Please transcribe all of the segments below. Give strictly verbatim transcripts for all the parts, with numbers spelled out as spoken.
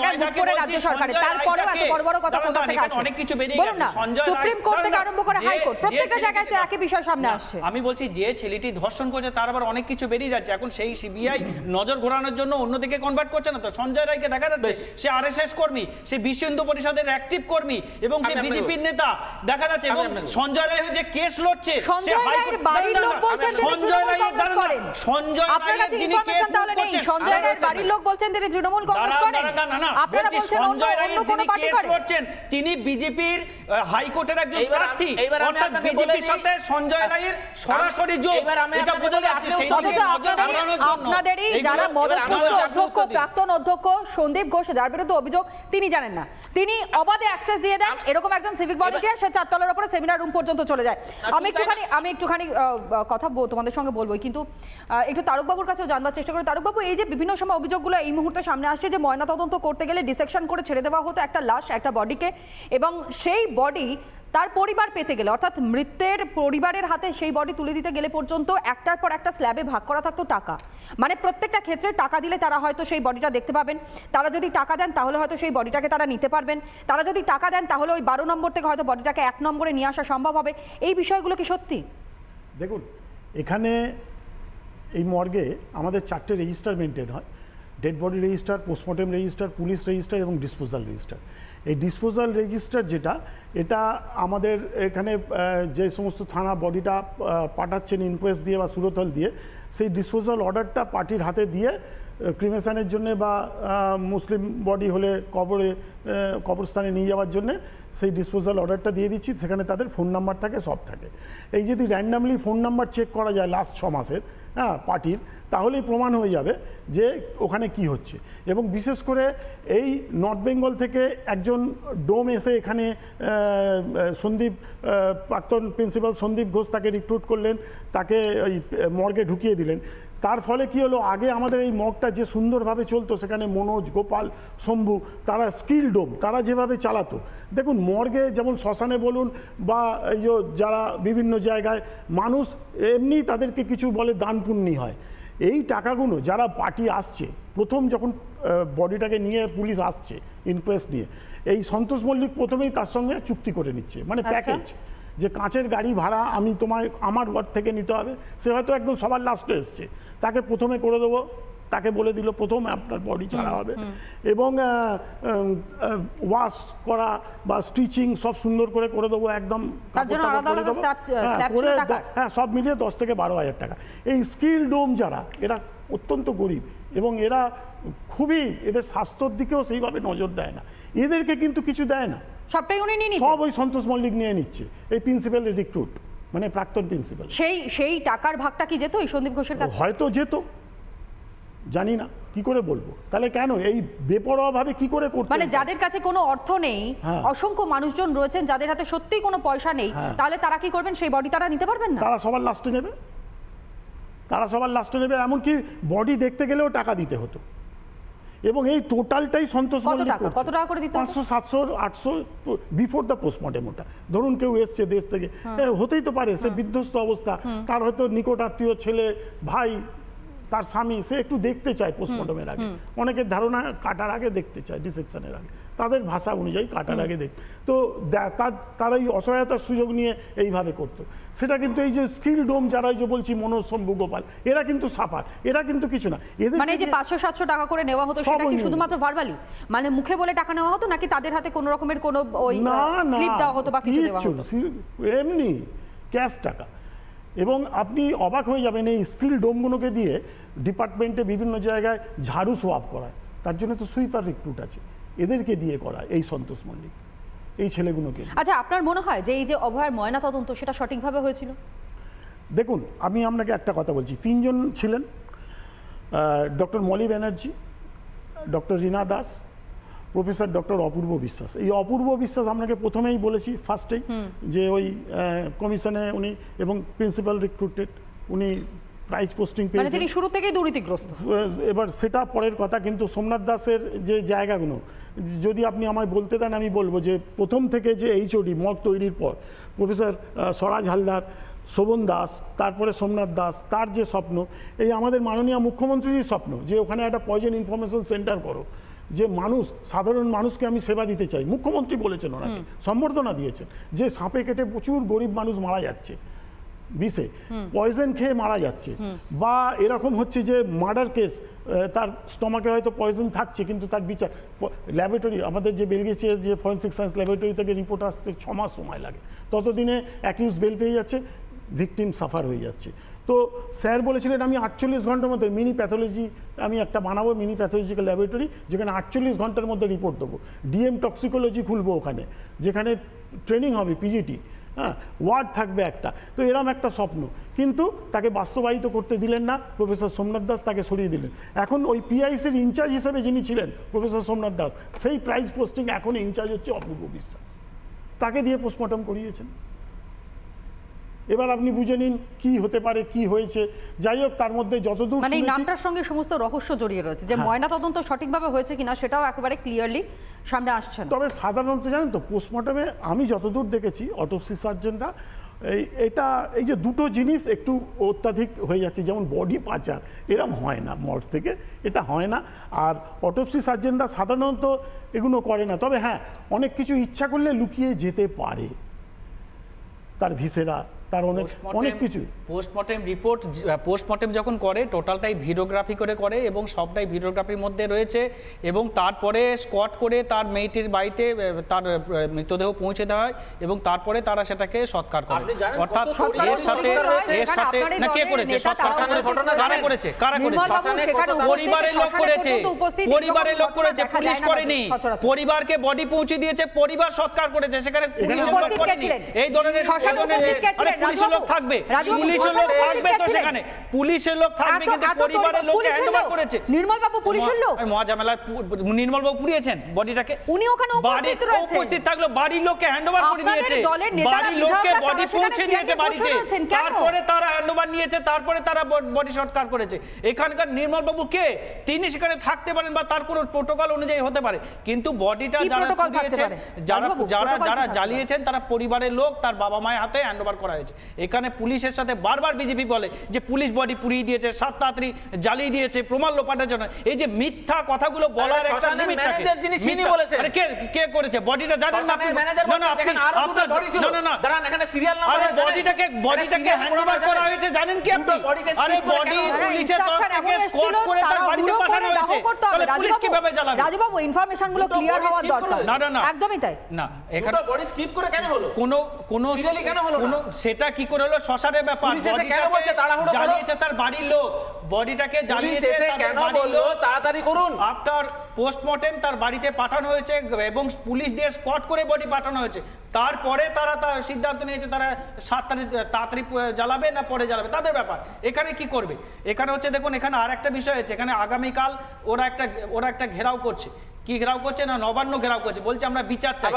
জায়গায় মুখ করে রাজ্য সরকারে, তারপরেও এত বড় বড় কথা কোথা থেকে আসে? অনেক কিছু বেরিয়ে গেছে। সঞ্জয় সুপ্রিম কোর্ট থেকে আরম্ভ করে হাইকোর্ট প্রত্যেকটা জায়গায় তো একই বিষয় সামনে আসছে। আমি বলছি যে ছেলেটি ধর্ষণ করেছে তার আবার অনেক কিছু বেরিয়ে যাচ্ছে, এখন সেই সিবিআই নজর ঘোরানোর জন্য অন্যদিকে কনভার্ট করছে না তো। সঞ্জয় রায়কে দেখা যাচ্ছে সে আরএসএস কর্মী, সে বিশ্ব হিন্দু পরিষদের অ্যাক্টিভ কর্মী এবং সে বিজেপির নেতা দেখা যাচ্ছে, এবং সঞ্জয় রায় যে কেস লড়ছে সঞ্জয় রায়ের বাড়ির লোক বলছেন সঞ্জয় রায় করেন, সঞ্জয় রায় যিনি কেস তাহলে নেই, সঞ্জয় রায়ের বাড়ির লোক বলছেন তিনি তৃণমূল কংগ্রেস করেন, আপনারা বলছেন সঞ্জয় রায় অন্য কোনো পার্টি করেন, তিনি বিজিপির হাইকোর্টের একজন প্রার্থী, অর্থাৎ বিজেপির সাথে সঞ্জয় রায়ের সরাসরি যোগ, এটা বোঝা যাচ্ছে। সেই দিকে নজর ঘোরানোর জন্য আপনাদেরই যারা মদতপুষ্ট অধ্যক্ষ প্রাক্তন অধ্যক্ষ সন্দীপ ঘোষ যার বিরুদ্ধে অভিযোগ তিনি জানেন না, তিনি অবাধে অ্যাক্সেস দিয়ে দেন এরকম একজন সিভিক ভলান্টিয়ার, সে চারতলার উপরে সেমিনার রুম পর্যন্ত চলে যায়। আমি একটুখানি আমি একটুখানি কথা তোমাদের সঙ্গে বলবো, কিন্তু একটু তারকবাবুর কাছেও জানবার চেষ্টা করি। তারকবাবু, এই যে বিভিন্ন সময় অভিযোগগুলো এই মুহূর্তে সামনে আসছে যে ময়নাতদন্ত করতে গেলে ডিসেকশন করে ছেড়ে দেওয়া হতো একটা লাশ, একটা বডিকে, এবং সেই বডি তার পরিবার পেতে গেলে অর্থাৎ মৃতের পরিবারের হাতে সেই বডি তুলে দিতে গেলে পর্যন্ত একটার পর একটা স্ল্যাবে ভাগ করা থাকতো টাকা, মানে প্রত্যেকটা ক্ষেত্রে টাকা দিলে তারা হয়তো সেই বডিটা দেখতে পাবেন, তারা যদি টাকা দেন তাহলে হয়তো সেই বডিটাকে তারা নিতে পারবেন, তারা যদি টাকা দেন তাহলে ওই বারো নম্বর থেকে হয়তো বডিটাকে এক নম্বরে নিয়ে আসা সম্ভব হবে। এই বিষয়গুলো কি সত্যি? দেখুন, এখানে এই মর্গে আমাদের চারটে রেজিস্টার মেনটেন হয়, dead body register, postmortem register, police register এবং ডিসপোজাল রেজিস্টার। এই ডিসপোজাল রেজিস্টার যেটা, এটা আমাদের এখানে যে সমস্ত থানা বডিটা পাঠাচ্ছেন ইনকোয়েস্ট দিয়ে বা সুরতল দিয়ে, সেই ডিসপোজাল অর্ডারটা পার্টির হাতে দিয়ে ক্রিমেশনের জন্য বা মুসলিম বডি হলে কবরে কবরস্থানে নিয়ে যাওয়ার জন্যে সেই ডিসপোজাল অর্ডারটা দিয়ে দিচ্ছি, সেখানে তাদের ফোন নাম্বার থাকে, সব থাকে। এই যদি র্যান্ডামলি ফোন নাম্বার চেক করা যায় লাস্ট ছ মাসের হ্যাঁ পার্টির, তাহলেই প্রমাণ হয়ে যাবে যে ওখানে কি হচ্ছে। এবং বিশেষ করে এই নর্থ বেঙ্গল থেকে একজন ডোম এসে এখানে সন্দীপ প্রাক্তন প্রিন্সিপাল সন্দীপ ঘোষ তাকে রিক্রুট করলেন, তাকে ওই মর্গে ঢুকিয়ে দিলেন। তার ফলে কি হলো, আগে আমাদের এই মর্গটা যে সুন্দরভাবে চলতো, সেখানে মনোজ, গোপাল, শম্ভু তারা স্কিল ডোম তারা যেভাবে চালাতো, দেখুন মর্গে যেমন শ্মশানে বলুন বা এই যে যারা বিভিন্ন জায়গায় মানুষ এমনি তাদেরকে কিছু বলে দান পুণ্যি হয়, এই টাকাগুলো যারা পার্টি আসছে প্রথম যখন বডিটাকে নিয়ে পুলিশ আসছে ইনকোয়েস্ট নিয়ে, এই সন্তোষ মল্লিক প্রথমেই তার সঙ্গে চুক্তি করে নিচ্ছে, মানে প্যাকেজ, যে কাঁচের গাড়ি ভাড়া আমি তোমায় আমার ওয়ার্ড থেকে নিতে হবে। সে হয়তো একদম সবার লাস্টে এসছে, তাকে প্রথমে করে দেবো, তাকে বলে দিল প্রথমে আপনার বডি ছাড়া হবে, এবং ওয়াশ করা বা স্টিচিং সব সুন্দর করে করে দেবো, একদম করে, হ্যাঁ সব মিলিয়ে দশ থেকে বারো হাজার টাকা। এই স্কিল ডোম যারা, এরা অত্যন্ত গরিব এবং এরা খুবই, এদের স্বাস্থ্যর দিকেও সেইভাবে নজর দেয় না, এদেরকে কিন্তু কিছু দেয় না, সবটাই উনি নিয়ে সব ওই সন্তোষ মল্লিক নিয়ে নিচ্ছে, এই প্রিন্সিপালের রিক্রুট মানে প্রাক্তন প্রিন্সিপাল। সেই সেই টাকার ভাগটা কি যেত এই সন্দীপ ঘোষের কাছে? হয়তো যেত, জানি না, কি করে বলবো। তাহলে কেন এই বেপরোয়া ভাবে কি করে করতে, মানে যাদের কাছে কোনো অর্থ নেই, অসংখ্য মানুষজন রয়েছেন যাদের হাতে সত্যিই কোনো পয়সা নেই, তাহলে তারা কি করবেন? সেই বডি তারা নিতে পারবেন না, তারা সবার লাস্টে নেবে, তারা সবার লাস্টে নেবে এমনকি বডি দেখতে গেলেও টাকা দিতে হতো। এবং এই টোটালটাই সন্তোষ মল্লিক কত টাকা করে দিতে? পাঁচশো সাতশো আটশো বিফোর দ্য পোস্টমর্টেম। ওটা ধরুন কেউ এসছে দেশ থেকে, হতেই তো পারে সে বিধ্বস্ত অবস্থা, তার হয়তো নিকট আত্মীয় ছেলে ভাই তার স্বামী, সে একটু দেখতে চায় পোস্টমর্টমের আগে, অনেকের ধারণা কাটার আগে দেখতে চায়, ডিসেকশনের আগে, তাদের ভাষা অনুযায়ী কাটার আগে দেখ, তো তারা এই অসহায়তার সুযোগ নিয়ে এইভাবে করতো। সেটা কিন্তু এই যে স্কিল ডোম যারা যে বলছি মনোজ, শম্ভু, গোপাল, এরা কিন্তু সাফার, এরা কিন্তু কিছু না। এদের মানে যে পাঁচশো সাতশো টাকা করে নেওয়া হতো সেটা কি শুধুমাত্র ভার্বালি, মানে মুখে বলে টাকা নেওয়া হতো, নাকি তাদের হাতে কোনো রকমের কোনো ওই স্লিপ দেওয়া হতো বা কিছু দেওয়া হতো? এমনি ক্যাশ টাকা। এবং আপনি অবাক হয়ে যাবেন, এই স্কিল ডোমগুলোকে দিয়ে ডিপার্টমেন্টে বিভিন্ন জায়গায় ঝাড়ু সোয়াপ করায়, তার জন্য তো সুইপার রিক্রুট আছে, এদেরকে দিয়ে করায় এই সন্তোষ মল্লিক, এই ছেলেগুলোকে। আচ্ছা, আপনার মনে হয় যে এই যে অভয়ের ময়না তদন্ত সেটা সঠিকভাবে হয়েছিল? দেখুন, আমি আপনাকে একটা কথা বলছি, তিনজন ছিলেন, doctor Molly Banerjee, doctor Rina Das, professor doctor Apurba Biswas. এই অপূর্ব বিশ্বাস আপনাকে প্রথমেই বলেছি ফার্স্টেই যে ওই কমিশনে উনি এবং প্রিন্সিপাল রিক্রুটেড, উনি প্রাইজ পোস্টিং পেয়েছেন, তিনি শুরু থেকেই দুর্নীতিগ্রস্ত। এবার সেটা পরের কথা, কিন্তু সোমনাথ দাসের যে জায়গাগুলো যদি আপনি আমায় বলতে দেন, আমি বলবো যে প্রথম থেকে যে এইচওডি মগ তৈরির পর প্রফেসর স্বরাজ হালদার, শোভন দাস, তারপরে সোমনাথ দাস, তার যে স্বপ্ন, এই আমাদের মাননীয় মুখ্যমন্ত্রীর স্বপ্ন যে ওখানে একটা পয়জন ইনফরমেশন সেন্টার করো, যে মানুষ সাধারণ মানুষকে আমি সেবা দিতে চাই, মুখ্যমন্ত্রী বলেছেন, ওনাকে সম্বর্ধনা দিয়েছেন, যে সাপে কেটে প্রচুর গরিব মানুষ মারা যাচ্ছে, বিষে পয়জন খেয়ে মারা যাচ্ছে, বা এরকম হচ্ছে যে মার্ডার কেস, তার স্টমাকে হয়তো পয়জন থাকছে কিন্তু তার বিচার ল্যাবরেটরি, আমাদের যে বেলগেছে যে ফরেন্সিক সায়েন্স ল্যাবরেটরি থেকে রিপোর্ট আসতে ছ মাস সময় লাগে, ততদিনে অ্যাকিউজ বেল পেয়ে যাচ্ছে, ভিকটিম সাফার হয়ে যাচ্ছে। তো স্যার বলেছিলেন আমি আটচল্লিশ ঘন্টার মধ্যে মিনি প্যাথোলজি আমি একটা বানাবো, মিনি প্যাথোলজিক্যাল ল্যাবরেটরি, যেখানে আটচল্লিশ ঘন্টার মধ্যে রিপোর্ট দেবো, ডিএম টক্সিকোলজি খুলবো ওখানে, যেখানে ট্রেনিং হবে পিজিটি, হ্যাঁ, ওয়ার্ড থাকবে একটা। তো এরম একটা স্বপ্ন, কিন্তু তাকে বাস্তবায়িত করতে দিলেন না, প্রফেসর সোমনাথ দাস তাকে সরিয়ে দিলেন। এখন ওই পিআইসির ইনচার্জ হিসেবে যিনি ছিলেন প্রফেসর সোমনাথ দাস, সেই প্রাইজ পোস্টিং এখন ইনচার্জ হচ্ছে অপূর্ব বিশ্বাস, তাকে দিয়ে পোস্টমর্টম করিয়েছেন। এবার আপনি বুঝে নিন কি হতে পারে, কি হয়েছে। যাই হোক, তার মধ্যে যতদূর মানে এই নামটার সঙ্গে সমস্ত রহস্য জড়িয়ে রয়েছে, যে ময়না তদন্ত সঠিকভাবে হয়েছে কিনা সেটাও একেবারে ক্লিয়ারলি সামনে আসছে না। তবে সাধারণত জানেন তো, পোস্টমর্টমে আমি যতদূর দেখেছি অটোপসি সার্জনরা এই এটা এই যে দুটো জিনিস একটু অত্যাধিক হয়ে যাচ্ছে, যেমন বডি পাচার, এরম হয় না মর্গ থেকে, এটা হয় না। আর অটোপসি সার্জনরা সাধারণত এগুলো করে না। তবে হ্যাঁ, অনেক কিছু ইচ্ছা করলে লুকিয়ে যেতে পারে, তার ভিসেরা, তার অনেক অনেক কিছু। পোস্টমর্টেম রিপোর্ট, পোস্টমর্টেম যখন করে টোটালটাই ভিডিওগ্রাফি করে করে এবং সবটাই ভিডিওগ্রাফির মধ্যে রয়েছে, এবং তারপরে স্কট করে তার মেয়েটির বাড়িতে তার মৃতদেহ পৌঁছে দেওয়া হয়, এবং তারপরে তারা সেটাকে সৎকার করে। অর্থাৎ এর সাথে এর সাথে না, কে করেছে সৎকার? কারা করেছে? কারা করেছে? পরিবারের লোক করেছে, পরিবারের লোক করেছে, পুলিশ করেনি। পরিবারকে বডি পৌঁছে দিয়েছে, পরিবার সৎকার করেছে, সেখানে পুলিশের লোক করেনি। এই ধরনের পুলিশের লোক থাকবে, পুলিশের লোক থাকবে, তো সেখানে পুলিশের লোক থাকবে, কিন্তু পরিবারের লোককে হ্যান্ডওভার করেছে। নির্মল বাবু পুলিশের লোক, মহাঝামেলা। নির্মল বাবু পুড়িয়েছেন বডিটাকে, উনি ওখানে উপস্থিত রয়েছে, উপস্থিত থাকলো, বাড়ির লোককে হ্যান্ডওভার করে দিয়েছে, বাড়ির লোককে বডি পৌঁছে দিয়েছে বাড়িতে, তারপরে তারা হ্যান্ডওভার নিয়েছে, তারপরে তারা বডি সৎকার করেছে। এখানকার নির্মল বাবু কে? তিনি সেখানে থাকতে পারেন বা তার কোনো প্রোটোকল অনুযায়ী হতে পারে, কিন্তু বডিটা যারা পুড়িয়েছেন, যারা যারা যারা জ্বালিয়েছেন, তারা পরিবারের লোক, তার বাবা মায়ের হাতে হ্যান্ডওভার করা হয়েছে। এখানে পুলিশের সাথে বারবার বিজেপি বলে যে পুলিশ বডি পুড়িয়ে দিয়েছে, সাত তাড়াতাড়ি জ্বালিয়ে দিয়েছে প্রমাণ লোপাটের জন্য। এই যে মিথ্যা কথাগুলো বলার একটা লিমিট থাকে। আরে কে কে করেছে বডিটা? জানেন না আপনি? না না, আপনি আপনার না না না দাঁড়ান, এখানে সিরিয়াল নাম্বার। আরে বডিটাকে বডিটাকে হ্যান্ডওভার করা হয়েছে, জানেন কি আপনি? আরে বডি পুলিশের তরফ থেকে স্কট করে তার বাড়িতে পাঠানো হয়েছে, তাহলে পুলিশ কিভাবে জ্বালাবে? রাজু বাবু, ইনফরমেশনগুলো ক্লিয়ার হওয়া দরকার। না না না, একদমই তাই। না, এখানে বডি স্কিপ করে কেন হলো? কোনো কোনো সিরিয়ালি কেন হলো না? সেটা কি করে হলো? শ্মশানের ব্যাপার। কেন বলছে তাড়াহুড়ো জ্বালিয়েছে তার বাড়ির লোক, বডিটাকে জ্বালিয়েছে, কেন বললো তাড়াতাড়ি করুন? আফটার পোস্টমর্টেম তার বাড়িতে পাঠানো হয়েছে এবং পুলিশ দিয়ে স্কট করে বডি পাঠানো হয়েছে, তারপরে তারা তার সিদ্ধান্ত নিয়েছে তারা সাত তারিখ তাড়াতাড়ি জ্বালাবে না পরে জ্বালাবে, তাদের ব্যাপার। এখানে কি করবে? এখানে হচ্ছে দেখুন, এখানে আর একটা বিষয় হচ্ছে, এখানে আগামীকাল ওরা একটা ওরা একটা ঘেরাও করছে। কি ঘেরাও করছে? না, নবান্ন ঘেরাও করছে, বলছে আমরা বিচার চাই।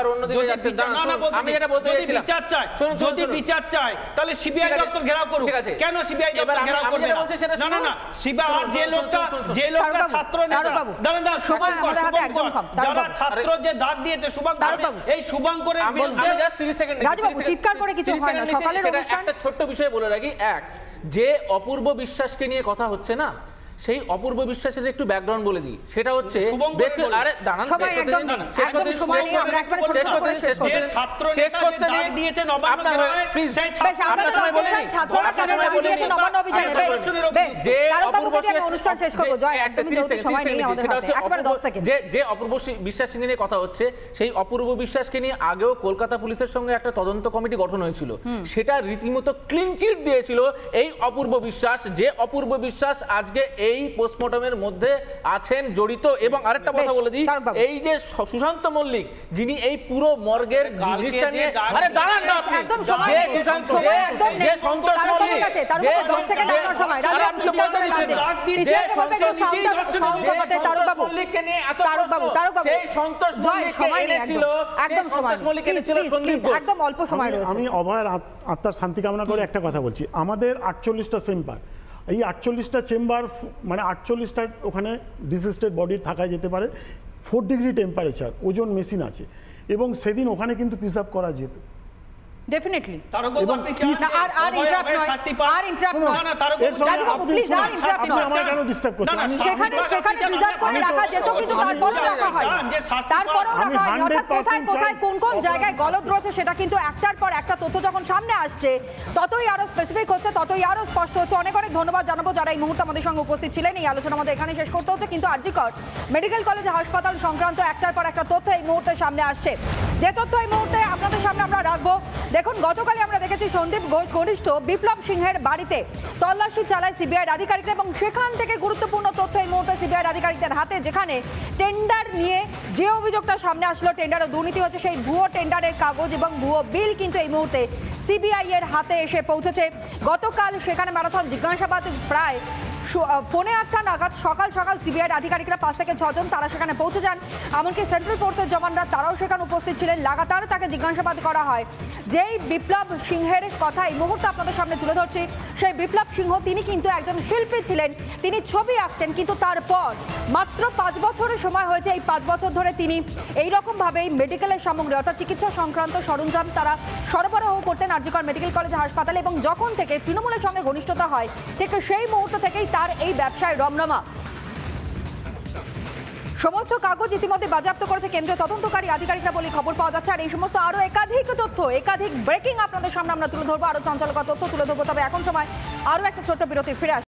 বিচার চাই, যদি বিচার চাই তাহলে সিবিআই দপ্তর ঘেরাও করুক। কেন সিবিআই দপ্তর ঘেরাও করবে না? না না না, সিবিআই আর যে লোকটা যে লোকটা ছাত্র নেতা, দাঁড়ান দাঁড়ান, শুভঙ্কর শুভঙ্কর যারা ছাত্র যে ডাক দিয়েছে শুভঙ্কর, এই শুভঙ্করের বিরুদ্ধে তিরিশ সেকেন্ড চিৎকার করে কিছু হয় না। সকালের অনুষ্ঠান একটা ছোট্ট বিষয় বলে রাখি, এক যে অপূর্ব বিশ্বাসকে নিয়ে কথা হচ্ছে না, সেই অপূর্ব বিশ্বাসের একটু ব্যাকগ্রাউন্ড বলে দিই। সেটা হচ্ছে আরে দাঁড়ান, সবাই একদম শেষ করতে সময় নেই, আমরা একবারে ছোট করে শেষ করতে যে ছাত্র শেষ করতে দিয়েছে নবান্ন প্লিজ, সেই আপনারা সময় বলে নিন, ছাত্ররা সময় বলে দিয়েছে নবান্ন অভিযানে। বেশ, যে অপূর্ব বিশ্বাস অনুষ্ঠান শেষ করব, জয় একদমই যেহেতু সময় নেই আমাদের হাতে, একবারে দশ সেকেন্ড। যে যে অপূর্ব বিশ্বাস নিয়ে কথা হচ্ছে, সেই অপূর্ব বিশ্বাসকে নিয়ে আগেও কলকাতা পুলিশের সঙ্গে একটা তদন্ত কমিটি গঠন হয়েছিল, সেটা রীতিমতো ক্লিন চিট দিয়েছিল এই অপূর্ব বিশ্বাস, যে অপূর্ব বিশ্বাস আজকে এই পোস্টমর্টমের মধ্যে আছেন জড়িত। এবং আরেকটা কথা বলে দিই, এই যে সুশান্ত মল্লিক, যিনি এই পুরো মর্গের জিনিসটা নিয়ে, আরে দাঁড়ান না আপনি, যে সুশান্ত যে সন্তোষ মল্লিক, যে দশ সেকেন্ড আপনার সময়, রাজু আপনি চুপ করে দিচ্ছেন, যে সন্তোষ মল্লিককে নিয়ে এত প্রশ্ন, সেই সন্তোষ মল্লিককে এনেছিল, একদম সন্তোষ মল্লিক এনেছিল সন্দীপ ঘোষ। একদম অল্প সময় রয়েছে। আমি অভয়ের আত্মার শান্তি কামনা করে একটা কথা বলছি, আমাদের আটচল্লিশটা চেম্বার, এই আটচল্লিশটা চেম্বার মানে আটচল্লিশটা ওখানে ডিসিস্টেড বডি থাকা যেতে পারে, ফোর ডিগ্রি টেম্পারেচার, ওজন মেশিন আছে, এবং সেদিন ওখানে কিন্তু প্রিজার্ভ করা যেত, ডেফিনেটলি তারকবাবু আপনি চান না আর আর ইন্টারাপ্ট নয় আর ইন্টারাপ্ট নয় না না তারকবাবু যাদববাবু প্লিজ আর ইন্টারাপ্ট আপনি নয় আমার কেন ডিস্টার্ব করছেন না, না, আমি সেখানে সেখানে রিজার্ভ করে রাখা যেত কিন্তু তারপরেও রাখা হয় তারপরেও রাখা হয় অর্থাৎ কোথায় কোথায় কোন কোন জায়গায় গলদ রয়েছে সেটা কিন্তু একটার পর একটা তথ্য যখন সামনে আসছে ততই আরো স্পেসিফিক হচ্ছে ততই আরো স্পষ্ট হচ্ছে। অনেক অনেক ধন্যবাদ জানাবো যারা এই মুহূর্তে আমাদের সঙ্গে উপস্থিত ছিলেন। এই আলোচনা আমাদের এখানে শেষ করতে হচ্ছে কিন্তু আরজিকর মেডিকেল কলেজ হাসপাতাল সংক্রান্ত একটার পর একটা তথ্য এই মুহূর্তে সামনে আসছে। যে তথ্য এই মুহূর্তে আপনাদের সামনে আমরা রাখবো, দেখুন গতকালই আমরা দেখেছি সন্দীপ ঘোষ ঘনিষ্ঠ বিপ্লব সিংহের বাড়িতে তল্লাশি চালায় সিবিআইয়ের আধিকারিকরা এবং সেখান থেকে গুরুত্বপূর্ণ তথ্য এই মুহূর্তে সিবিআইয়ের আধিকারিকদের হাতে, যেখানে টেন্ডার নিয়ে যে অভিযোগটা সামনে আসলো টেন্ডারে দুর্নীতি হচ্ছে সেই ভুয়ো টেন্ডারের কাগজ এবং ভুয়ো বিল কিন্তু এই মুহূর্তে সিবিআই এর হাতে এসে পৌঁছেছে। গতকাল সেখানে ম্যারাথন জিজ্ঞাসাবাদ প্রায় পৌনে আটটা নাগাদ সকাল সকাল সিবিআইয়ের আধিকারিকরা পাঁচ থেকে ছজন তারা সেখানে পৌঁছে যান। এমনকি সেন্ট্রাল ফোর্সের জওয়ানরা তারাও সেখানে উপস্থিত ছিলেন। লাগাতার তাকে জিজ্ঞাসাবাদ করা হয়। যেই বিপ্লব সিংহের কথা এই মুহূর্তে আপনাদের সামনে তুলে ধরছি, সেই বিপ্লব সিংহ তিনি কিন্তু একজন শিল্পী ছিলেন, তিনি ছবি আঁকতেন, কিন্তু তারপর মাত্র পাঁচ বছরের সময় হয়েছে এই পাঁচ বছর ধরে তিনি এইরকমভাবেই মেডিকেলের সামগ্রী অর্থাৎ চিকিৎসা সংক্রান্ত সরঞ্জাম তারা সরবরাহ করতেন আরজিকর মেডিকেল কলেজ হাসপাতালে এবং যখন থেকে তৃণমূলের সঙ্গে ঘনিষ্ঠতা হয় ঠিক সেই মুহূর্ত থেকেই তার এই ব্যবসায় রমরমা। সমস্ত কাগজ ইতিমধ্যে বাজেয়াপ্ত করেছে কেন্দ্রীয় তদন্তকারী আধিকারিকরা বলে খবর পাওয়া যাচ্ছে। আর এই সমস্ত আরো একাধিক তথ্য একাধিক ব্রেকিং আপনাদের সামনে আমরা তুলে ধরবো, আরো চাঞ্চল্যকর তথ্য তুলে ধরবো। তবে এখন সময় আরো একটা ছোট্ট বিরতি, ফিরে